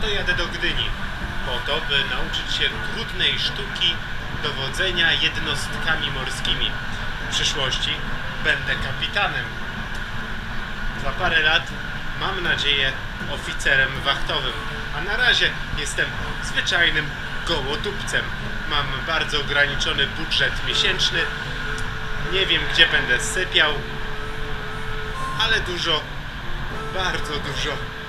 to jadę do Gdyni, po to, by nauczyć się trudnej sztuki dowodzenia jednostkami morskimi. W przyszłości będę kapitanem. Za parę lat, mam nadzieję, oficerem wachtowym. A na razie jestem zwyczajnym gołotupcem. Mam bardzo ograniczony budżet miesięczny. Nie wiem, gdzie będę sypiał, ale dużo, bardzo dużo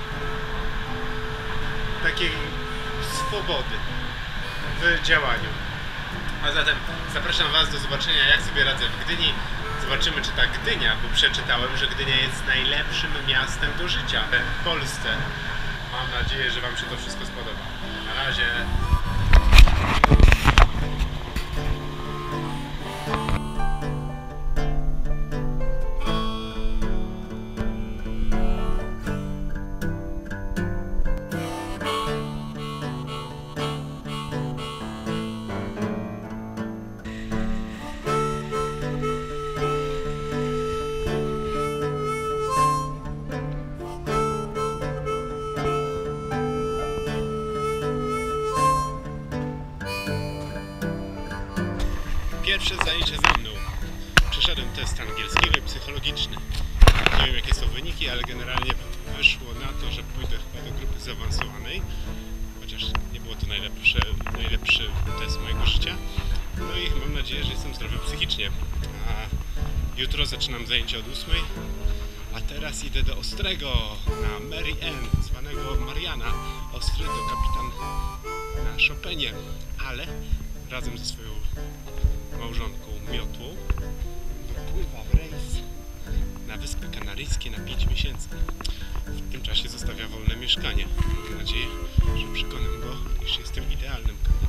takiej swobody w działaniu. A zatem zapraszam Was do zobaczenia, jak sobie radzę w Gdyni. Zobaczymy, czy ta Gdynia, bo przeczytałem, że Gdynia jest najlepszym miastem do życia w Polsce. Mam nadzieję, że Wam się to wszystko spodoba. Na razie. Pierwsze zajęcie ze mną. Przeszedłem test angielskiego i psychologiczny. Nie wiem, jakie są wyniki, ale generalnie wyszło na to, że pójdę chyba do grupy zaawansowanej. Chociaż nie było to najlepszy test mojego życia. No i mam nadzieję, że jestem zdrowy psychicznie. A jutro zaczynam zajęcia od 8. A teraz idę do Ostrego na Mary Ann, zwanego Mariana. Ostry to kapitan na Chopinie, ale razem ze swoją małżonką Miotłą wypływa w rejs na Wyspy Kanaryjskie na 5 miesięcy. W tym czasie zostawia wolne mieszkanie. Mam nadzieję, że przekonam go, iż jestem idealnym kandydatem.